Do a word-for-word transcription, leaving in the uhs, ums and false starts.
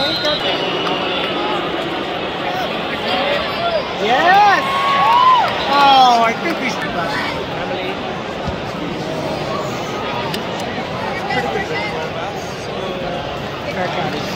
Yes! Oh, I think we should buy it. Pretty good.